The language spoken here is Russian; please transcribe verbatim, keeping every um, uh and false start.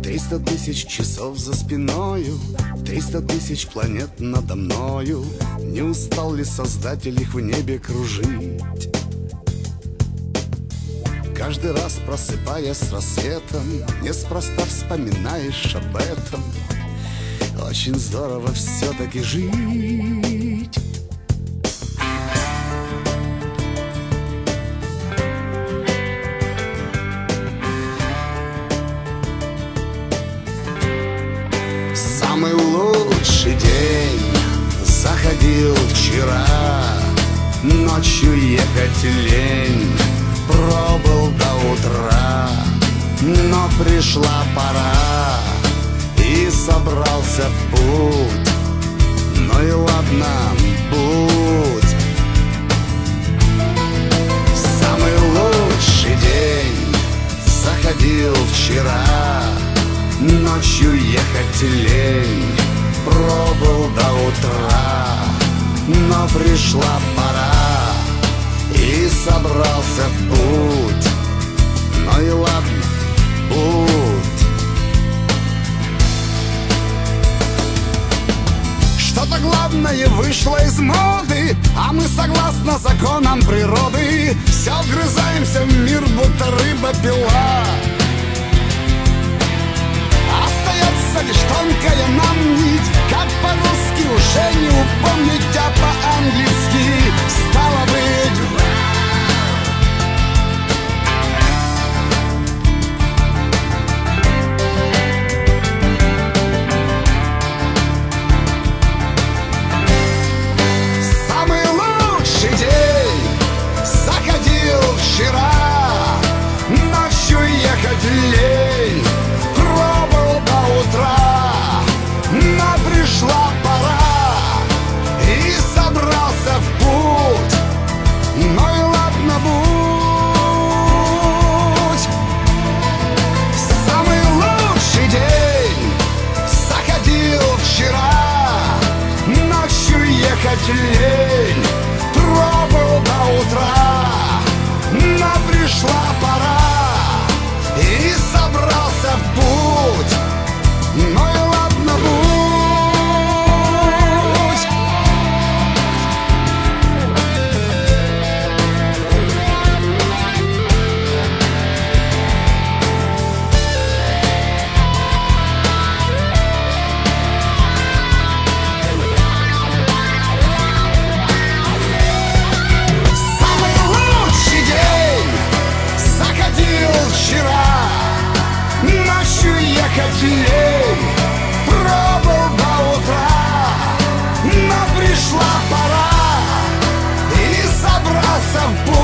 Триста тысяч часов за спиною, триста тысяч планет надо мною. Не устал ли Создатель их в небе кружить? Каждый раз, просыпаясь с рассветом, неспроста вспоминаешь об этом. Очень здорово все-таки жить. Самый лучший день заходил вчера. Ночью ехать лень, пробыл до утра. Но пришла пора, и собрался в путь. Ну и ладно, будь. Самый лучший день заходил вчера. Ночью ехать лень, пробыл до утра. Но пришла пора, и собрался в путь. Ну и ладно, будь. Что-то главное вышло из моды, а мы согласно законам природы все вгрызаемся в мир, будто рыба-пила. Остается лишь тонкая нам нить, как по-русски уже не упомнить, а по-английски стало быть. Самый лучший день заходил вчера. Ночью ехать лень, пробыл до утра. Но пришла пора, и собрался в путь. Ну и ладно, будь. Самый лучший день заходил вчера. Ночью ехать лень, пробыл до утра. Но пришла пора, и собрался в путь. Ну и ладно, будь. Самый лучший день заходил вчера. Ночью ехать лень, пробыл до утра. Но пришла пора, и собрался в путь.